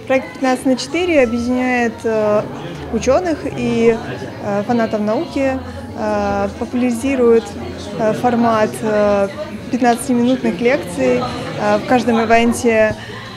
Проект 15×4 объединяет ученых и фанатов науки, популяризирует формат 15-минутных лекций. В каждом ивенте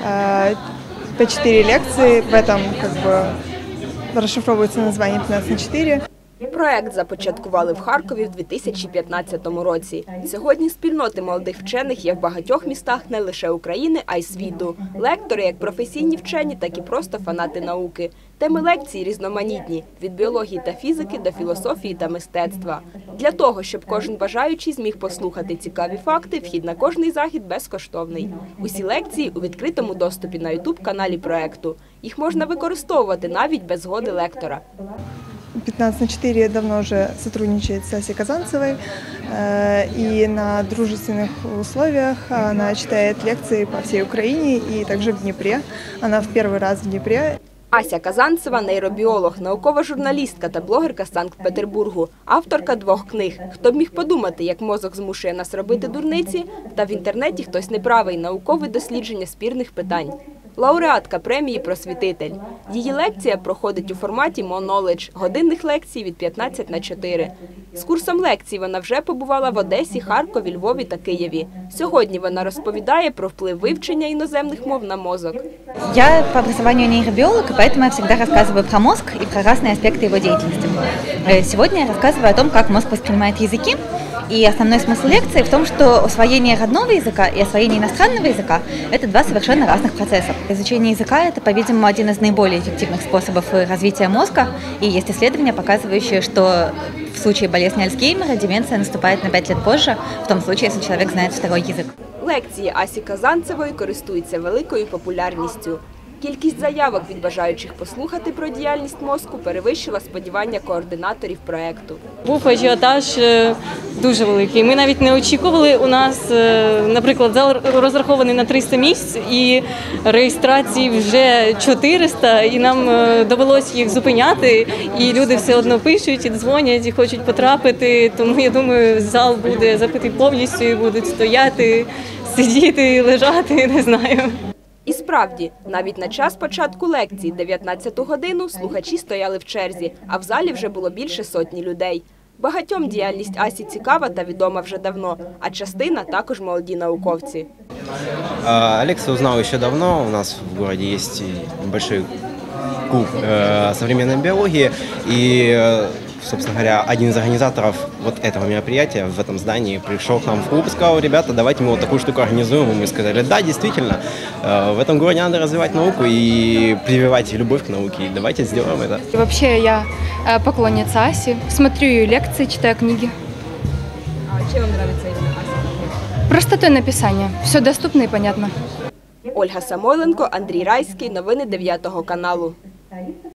по 4 лекции, в этом расшифровывается название 15×4. Проект започаткували в Харкові в 2015 році. Сьогодні спільноти молодих вчених є в багатьох містах не лише України, а й світу. Лектори як професійні вчені, так і просто фанати науки. Теми лекцій різноманітні – від біології та фізики до філософії та мистецтва. Для того, щоб кожен бажаючий зміг послухати цікаві факти, вхід на кожний захід безкоштовний. Усі лекції у відкритому доступі на YouTube-каналі проекту. Їх можна використовувати навіть без згоди лектора. 15×4 давно уже сотрудничает с Асей Казанцевой, и на дружественных условиях она читает лекции по всей Украине и также в Днепре. Она в первый раз в Днепре. Ася Казанцева – нейробіолог, наукова журналістка та блогерка з Санкт-Петербургу, авторка 2 книг «Хто б міг подумати, як мозок змушує нас робити дурниці» та «В інтернеті хтось неправий. Наукове дослідження спірних питань». Лауреатка премії «Просвітитель». Її лекція проходить у форматі «Мо-Ноледж» – годинних лекцій від 15×4. З курсом лекцій вона вже побувала в Одесі, Харкові, Львові та Києві. Сьогодні вона розповідає про вплив вивчення іноземних мов на мозок. Я по образованию нейробиолог, и поэтому я всегда рассказываю про мозг и про разные аспекты его деятельности. Сегодня я рассказываю о том, как мозг воспринимает языки. И основной смысл лекции в том, что освоение родного языка и освоение иностранного языка – это 2 совершенно разных процесса. Изучение языка – это, по-видимому, один из наиболее эффективных способов развития мозга. И есть исследования, показывающие, что в случае болезни Альцгеймера деменция наступает на 5 лет позже, в том случае, если человек знает 2-й язык. Лекції Асі Казанцевої користуються великою популярністю. Кількість заявок від бажаючих послухати про діяльність мозку перевищила сподівання координаторів проєкту. Був ажіотаж дуже великий. Ми навіть не очікували. У нас, наприклад, зал розрахований на 300 місць і реєстрації вже 400, і нам довелося їх зупиняти. І люди все одно пишуть, і дзвонять, і хочуть потрапити. Тому, я думаю, зал буде забитий повністю, і будуть стояти, сидіти, лежати, не знаю. І справді, навіть на час початку лекції, 19-ту годину, слухачі стояли в черзі, а в залі вже було більше 100 людей. Багатьом діяльність Асі цікава та відома вже давно, а частина також молоді науковці. Лекцию узнал еще давно. У нас в городе есть большой клуб современной биологии. И, собственно говоря, один из организаторов вот этого мероприятия в этом здании пришел к нам в клуб и сказал: ребята, давайте мы вот такую штуку организуем. И мы сказали: да, действительно, в этом городе надо развивать науку и прививать любовь к науке. Давайте сделаем это. Вообще я поклонница Аси, смотрю ее лекции, читаю книги. А чем вам нравится именно Ася? Простотой написания, все доступно и понятно. Ольга Самойленко, Андрій Райський. Новини 9 каналу.